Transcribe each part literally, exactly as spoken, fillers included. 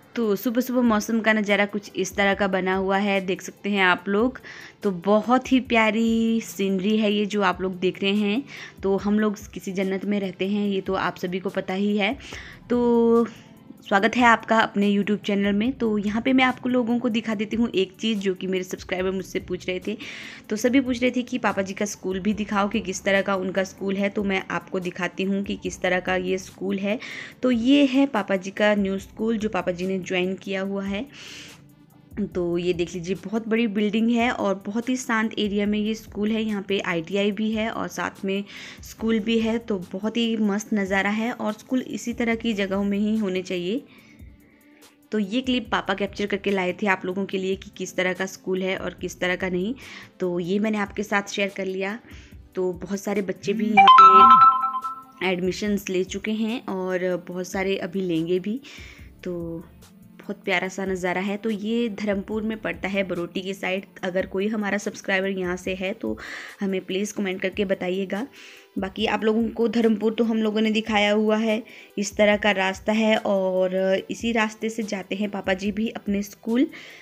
तो सुबह सुबह मौसम का नज़ारा कुछ इस तरह का बना हुआ है, देख सकते हैं आप लोग। तो बहुत ही प्यारी सीनरी है ये जो आप लोग देख रहे हैं। तो हम लोग किसी जन्नत में रहते हैं, ये तो आप सभी को पता ही है। तो स्वागत है आपका अपने यूट्यूब चैनल में। तो यहाँ पे मैं आपको लोगों को दिखा देती हूँ एक चीज़ जो कि मेरे सब्सक्राइबर मुझसे पूछ रहे थे। तो सभी पूछ रहे थे कि पापा जी का स्कूल भी दिखाओ कि किस तरह का उनका स्कूल है। तो मैं आपको दिखाती हूँ कि किस तरह का ये स्कूल है। तो ये है पापा जी का न्यू स्कूल जो पापा जी ने ज्वाइन किया हुआ है। तो ये देख लीजिए, बहुत बड़ी बिल्डिंग है और बहुत ही शांत एरिया में ये स्कूल है। यहाँ पे आई टी आई भी है और साथ में स्कूल भी है। तो बहुत ही मस्त नज़ारा है और स्कूल इसी तरह की जगहों में ही होने चाहिए। तो ये क्लिप पापा कैप्चर करके लाए थे आप लोगों के लिए कि किस तरह का स्कूल है और किस तरह का नहीं। तो ये मैंने आपके साथ शेयर कर लिया। तो बहुत सारे बच्चे भी यहाँ पे एडमिशन्स ले चुके हैं और बहुत सारे अभी लेंगे भी। तो बहुत प्यारा सा नज़ारा है। तो ये धर्मपुर में पड़ता है, बरोटी की साइड। अगर कोई हमारा सब्सक्राइबर यहाँ से है तो हमें प्लीज़ कमेंट करके बताइएगा। बाकी आप लोगों को धर्मपुर तो हम लोगों ने दिखाया हुआ है। इस तरह का रास्ता है और इसी रास्ते से जाते हैं पापा जी भी अपने स्कूल।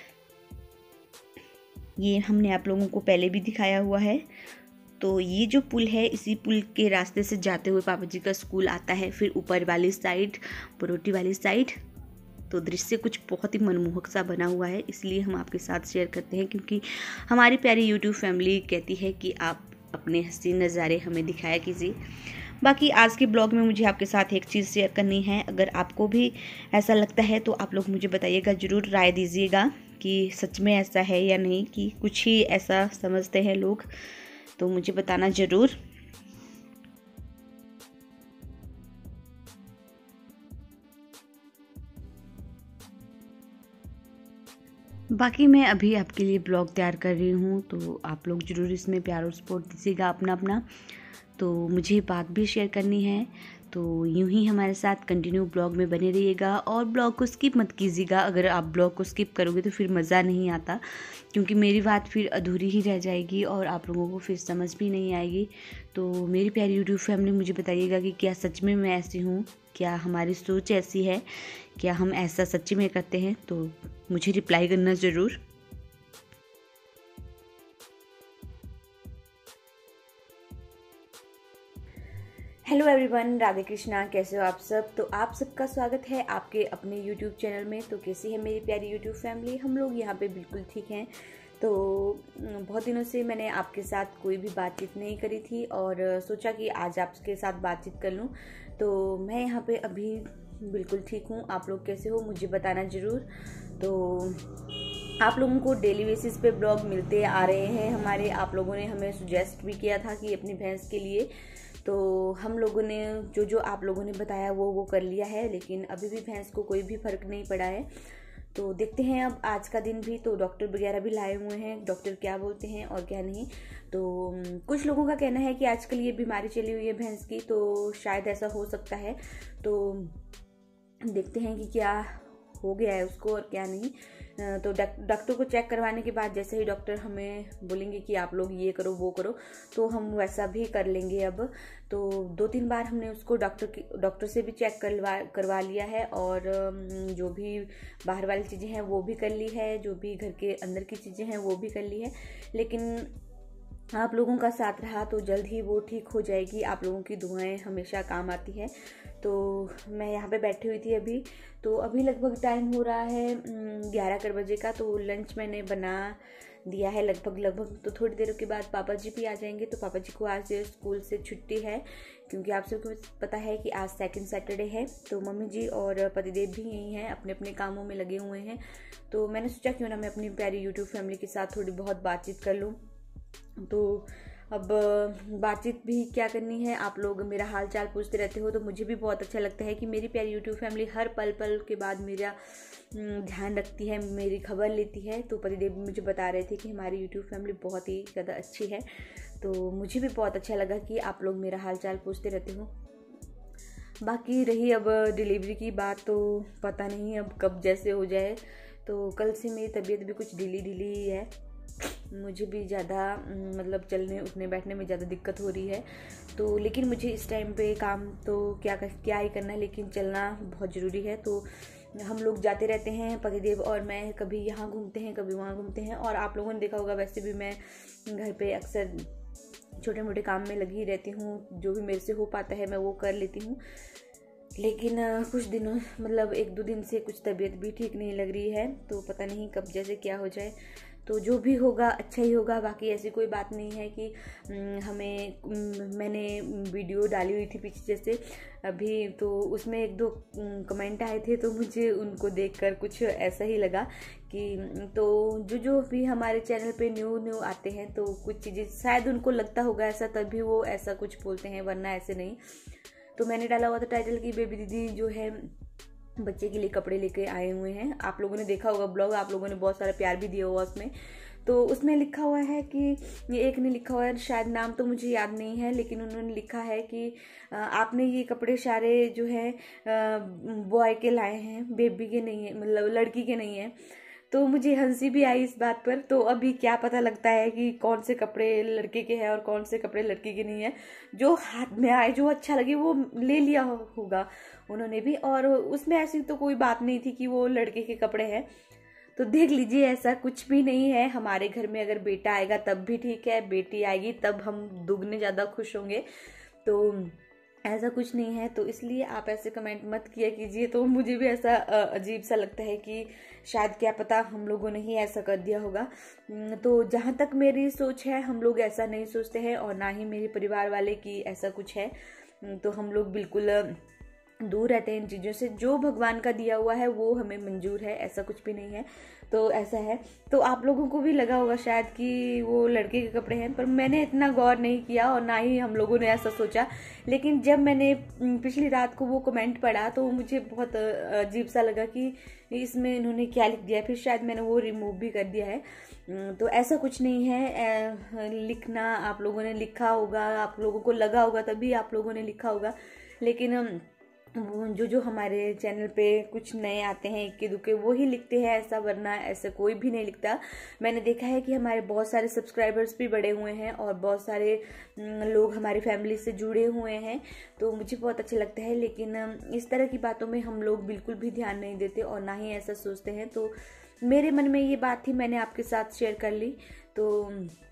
ये हमने आप लोगों को पहले भी दिखाया हुआ है। तो ये जो पुल है, इसी पुल के रास्ते से जाते हुए पापा जी का स्कूल आता है। फिर ऊपर वाली साइड, बरोटी वाली साइड। तो दृश्य कुछ बहुत ही मनमोहक सा बना हुआ है, इसलिए हम आपके साथ शेयर करते हैं, क्योंकि हमारी प्यारी यूट्यूब फैमिली कहती है कि आप अपने हसीन नज़ारे हमें दिखाया कीजिए। बाकी आज के ब्लॉग में मुझे आपके साथ एक चीज़ शेयर करनी है। अगर आपको भी ऐसा लगता है तो आप लोग मुझे बताइएगा, ज़रूर राय दीजिएगा कि सच में ऐसा है या नहीं, कि कुछ ही ऐसा समझते हैं लोग। तो मुझे बताना ज़रूर। बाकी मैं अभी आपके लिए ब्लॉग तैयार कर रही हूँ, तो आप लोग ज़रूर इसमें प्यार और सपोर्ट दीजिएगा अपना अपना। तो मुझे बात भी शेयर करनी है, तो यूं ही हमारे साथ कंटिन्यू ब्लॉग में बने रहिएगा और ब्लॉग को स्किप मत कीजिएगा। अगर आप ब्लॉग को स्किप करोगे तो फिर मज़ा नहीं आता, क्योंकि मेरी बात फिर अधूरी ही रह जाएगी और आप लोगों को फिर समझ भी नहीं आएगी। तो मेरी प्यारी यूट्यूब फैमिली, मुझे बताइएगा कि क्या सच में मैं ऐसी हूँ, क्या हमारी सोच ऐसी है, क्या हम ऐसा सच्ची में करते हैं। तो मुझे रिप्लाई करना ज़रूर। हेलो एवरीवन, राधे कृष्णा, कैसे हो आप सब। तो आप सबका स्वागत है आपके अपने यूट्यूब चैनल में। तो कैसी है मेरी प्यारी यूट्यूब फैमिली, हम लोग यहाँ पे बिल्कुल ठीक हैं। तो बहुत दिनों से मैंने आपके साथ कोई भी बातचीत नहीं करी थी और सोचा कि आज आपके साथ बातचीत कर लूँ। तो मैं यहाँ पे अभी बिल्कुल ठीक हूँ। आप लोग कैसे हो मुझे बताना ज़रूर। तो आप लोगों को डेली बेसिस पे ब्लॉग मिलते आ रहे हैं हमारे। आप लोगों ने हमें सुजेस्ट भी किया था कि अपनी भैंस के लिए, तो हम लोगों ने जो जो आप लोगों ने बताया वो वो कर लिया है, लेकिन अभी भी भैंस को कोई भी फ़र्क नहीं पड़ा है। तो देखते हैं अब आज का दिन भी। तो डॉक्टर वगैरह भी लाए हुए हैं, डॉक्टर क्या बोलते हैं और क्या नहीं। तो कुछ लोगों का कहना है कि आजकल ये बीमारी चली हुई है भैंस की, तो शायद ऐसा हो सकता है। तो देखते हैं कि क्या हो गया है उसको और क्या नहीं। तो डॉक्टर को चेक करवाने के बाद जैसे ही डॉक्टर हमें बोलेंगे कि आप लोग ये करो वो करो, तो हम वैसा भी कर लेंगे अब। तो दो तीन बार हमने उसको डॉक्टर की डॉक्टर से भी चेक करवा करवा लिया है और जो भी बाहर वाली चीज़ें हैं वो भी कर ली है, जो भी घर के अंदर की चीज़ें हैं वो भी कर ली है। लेकिन आप लोगों का साथ रहा तो जल्द ही वो ठीक हो जाएगी। आप लोगों की दुआएं हमेशा काम आती है। तो मैं यहाँ पे बैठी हुई थी अभी। तो अभी लगभग टाइम हो रहा है ग्यारह कर बजे का। तो लंच मैंने बना दिया है लगभग लगभग। तो थोड़ी देर के बाद पापा जी भी आ जाएंगे। तो पापा जी को आज स्कूल से छुट्टी है, क्योंकि आप सबको पता है कि आज सेकंड सैटरडे है। तो मम्मी जी और पतिदेव भी यहीं हैं, अपने अपने कामों में लगे हुए हैं। तो मैंने सोचा क्यों ना मैं अपनी प्यारी यूट्यूब फैमिली के साथ थोड़ी बहुत बातचीत कर लूँ। तो अब बातचीत भी क्या करनी है, आप लोग मेरा हाल चाल पूछते रहते हो, तो मुझे भी बहुत अच्छा लगता है कि मेरी प्यारी यूट्यूब फैमिली हर पल पल के बाद मेरा ध्यान रखती है, मेरी खबर लेती है। तो पतिदेव भी मुझे बता रहे थे कि हमारी यूट्यूब फैमिली बहुत ही ज़्यादा अच्छी है। तो मुझे भी बहुत अच्छा लगा कि आप लोग मेरा हाल चाल पूछते रहते हो। बाकी रही अब डिलीवरी की बात, तो पता नहीं अब कब जैसे हो जाए। तो कल से मेरी तबीयत भी कुछ ढीली ढीली ही है, मुझे भी ज़्यादा मतलब चलने उठने बैठने में ज़्यादा दिक्कत हो रही है। तो लेकिन मुझे इस टाइम पे काम तो क्या क्या ही करना है, लेकिन चलना बहुत ज़रूरी है। तो हम लोग जाते रहते हैं, पतिदेव और मैं, कभी यहाँ घूमते हैं कभी वहाँ घूमते हैं। और आप लोगों ने देखा होगा वैसे भी मैं घर पे अक्सर छोटे मोटे काम में लगी रहती हूँ, जो भी मेरे से हो पाता है मैं वो कर लेती हूँ। लेकिन कुछ दिनों मतलब एक दो दिन से कुछ तबीयत भी ठीक नहीं लग रही है, तो पता नहीं कब जैसे क्या हो जाए। तो जो भी होगा अच्छा ही होगा। बाकी ऐसी कोई बात नहीं है कि हमें, मैंने वीडियो डाली हुई थी पीछे जैसे अभी, तो उसमें एक दो कमेंट आए थे, तो मुझे उनको देखकर कुछ ऐसा ही लगा कि तो जो जो भी हमारे चैनल पे न्यू न्यू आते हैं तो कुछ चीज़ें शायद उनको लगता होगा ऐसा, तभी वो ऐसा कुछ बोलते हैं, वरना ऐसे नहीं। तो मैंने डाला हुआ था टाइटल की बेबी दीदी जो है बच्चे के लिए कपड़े लेके आए हुए हैं। आप लोगों ने देखा होगा ब्लॉग, आप लोगों ने बहुत सारा प्यार भी दिया हुआ उसमें। तो उसमें लिखा हुआ है कि ये एक ने लिखा हुआ है, शायद नाम तो मुझे याद नहीं है, लेकिन उन्होंने लिखा है कि आपने ये कपड़े सारे जो है बॉय के लाए हैं, बेबी के नहीं है, मतलब लड़की के नहीं है। तो मुझे हंसी भी आई इस बात पर। तो अभी क्या पता लगता है कि कौन से कपड़े लड़के के हैं और कौन से कपड़े लड़की के नहीं है। जो हाथ में आए, जो अच्छा लगे वो ले लिया होगा उन्होंने भी, और उसमें ऐसी तो कोई बात नहीं थी कि वो लड़के के कपड़े हैं। तो देख लीजिए, ऐसा कुछ भी नहीं है। हमारे घर में अगर बेटा आएगा तब भी ठीक है, बेटी आएगी तब हम दुगने ज़्यादा खुश होंगे। तो ऐसा कुछ नहीं है, तो इसलिए आप ऐसे कमेंट मत किया कीजिए। तो मुझे भी ऐसा अजीब सा लगता है कि शायद क्या पता हम लोगों ने ही ऐसा कर दिया होगा। तो जहाँ तक मेरी सोच है, हम लोग ऐसा नहीं सोचते हैं, और ना ही मेरे परिवार वाले की ऐसा कुछ है। तो हम लोग बिल्कुल दूर रहते हैं इन चीज़ों से। जो भगवान का दिया हुआ है वो हमें मंजूर है, ऐसा कुछ भी नहीं है। तो ऐसा है। तो आप लोगों को भी लगा होगा शायद कि वो लड़के के कपड़े हैं, पर मैंने इतना गौर नहीं किया और ना ही हम लोगों ने ऐसा सोचा। लेकिन जब मैंने पिछली रात को वो कमेंट पढ़ा तो मुझे बहुत अजीब सा लगा कि इसमें इन्होंने क्या लिख दिया। फिर शायद मैंने वो रिमूव भी कर दिया है। तो ऐसा कुछ नहीं है। लिखना आप लोगों ने लिखा होगा, आप लोगों को लगा होगा तभी आप लोगों ने लिखा होगा। लेकिन जो जो हमारे चैनल पे कुछ नए आते हैं इक्के दुक्के, वो ही लिखते हैं ऐसा, वरना ऐसा कोई भी नहीं लिखता। मैंने देखा है कि हमारे बहुत सारे सब्सक्राइबर्स भी बढ़े हुए हैं और बहुत सारे लोग हमारी फैमिली से जुड़े हुए हैं, तो मुझे बहुत अच्छा लगता है। लेकिन इस तरह की बातों में हम लोग बिल्कुल भी ध्यान नहीं देते और ना ही ऐसा सोचते हैं। तो मेरे मन में ये बात थी, मैंने आपके साथ शेयर कर ली। तो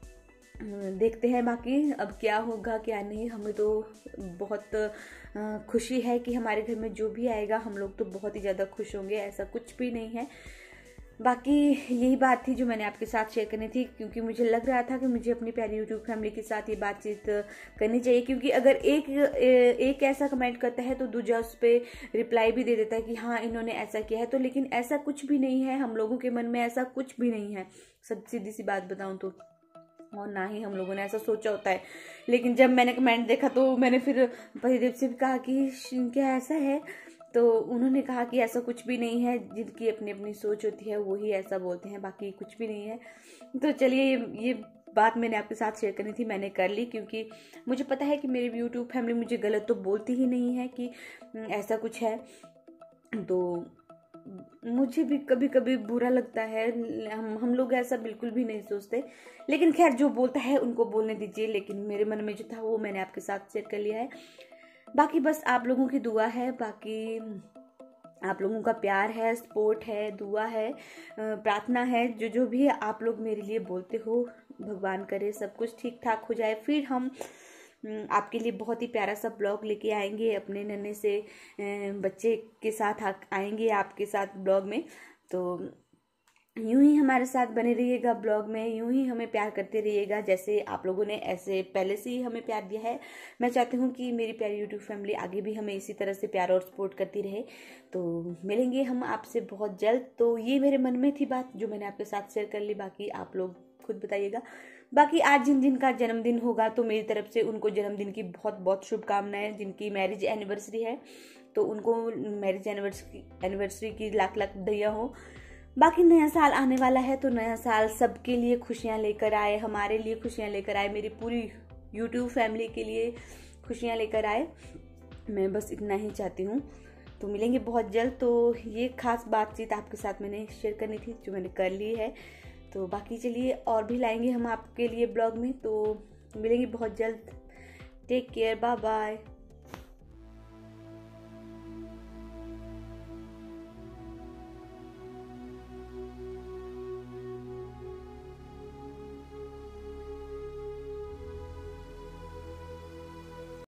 देखते हैं बाकी अब क्या होगा क्या नहीं। हमें तो बहुत खुशी है कि हमारे घर में जो भी आएगा हम लोग तो बहुत ही ज़्यादा खुश होंगे, ऐसा कुछ भी नहीं है। बाकी यही बात थी जो मैंने आपके साथ शेयर करनी थी, क्योंकि मुझे लग रहा था कि मुझे अपनी प्यारी यूट्यूब फैमिली के साथ ये बातचीत करनी चाहिए। क्योंकि अगर एक एक ऐसा कमेंट करता है तो दूसरा उस पर रिप्लाई भी दे देता है कि हाँ इन्होंने ऐसा किया है। तो लेकिन ऐसा कुछ भी नहीं है, हम लोगों के मन में ऐसा कुछ भी नहीं है, सब सीधी सी बात बताऊँ तो, और ना ही हम लोगों ने ऐसा सोचा होता है। लेकिन जब मैंने कमेंट देखा तो मैंने फिर पतिदेव से भी कहा कि क्या ऐसा है, तो उन्होंने कहा कि ऐसा कुछ भी नहीं है, जिनकी अपनी अपनी सोच होती है वही ऐसा बोलते हैं, बाकी कुछ भी नहीं है। तो चलिए ये, ये बात मैंने आपके साथ शेयर करनी थी, मैंने कर ली। क्योंकि मुझे पता है कि मेरी यूट्यूब फैमिली मुझे गलत तो बोलती ही नहीं है कि ऐसा कुछ है। तो मुझे भी कभी कभी बुरा लगता है, हम हम लोग ऐसा बिल्कुल भी नहीं सोचते। लेकिन खैर जो बोलता है उनको बोलने दीजिए। लेकिन मेरे मन में जो था वो मैंने आपके साथ शेयर कर लिया है। बाकी बस आप लोगों की दुआ है, बाकी आप लोगों का प्यार है, सपोर्ट है, दुआ है, प्रार्थना है, जो जो भी आप लोग मेरे लिए बोलते हो, भगवान करे सब कुछ ठीक ठाक हो जाए। फिर हम आपके लिए बहुत ही प्यारा सा ब्लॉग लेके आएंगे, अपने नन्हे से बच्चे के साथ आएंगे आपके साथ ब्लॉग में। तो यूं ही हमारे साथ बने रहिएगा ब्लॉग में, यूं ही हमें प्यार करते रहिएगा, जैसे आप लोगों ने ऐसे पहले से ही हमें प्यार दिया है। मैं चाहती हूं कि मेरी प्यारी यूट्यूब फैमिली आगे भी हमें इसी तरह से प्यार और सपोर्ट करती रहे। तो मिलेंगे हम आपसे बहुत जल्द। तो ये मेरे मन में थी बात जो मैंने आपके साथ शेयर कर ली, बाकी आप लोग खुद बताइएगा। बाकी आज जिन जिन का जन्मदिन होगा तो मेरी तरफ से उनको जन्मदिन की बहुत बहुत शुभकामनाएं। जिनकी मैरिज एनिवर्सरी है तो उनको मैरिज एनिवर्सरी एनिवर्सरी की लाख लाख बधाइयाँ हो। बाकी नया साल आने वाला है तो नया साल सबके लिए खुशियां लेकर आए, हमारे लिए खुशियां लेकर आए, मेरी पूरी यूट्यूब फैमिली के लिए खुशियां लेकर आए। मैं बस इतना ही चाहती हूँ। तो मिलेंगे बहुत जल्द। तो ये खास बातचीत आपके साथ मैंने शेयर करनी थी जो मैंने कर ली है। तो बाकी चलिए और भी लाएंगे हम आपके लिए ब्लॉग में। तो मिलेंगे बहुत जल्द। Take care, bye bye.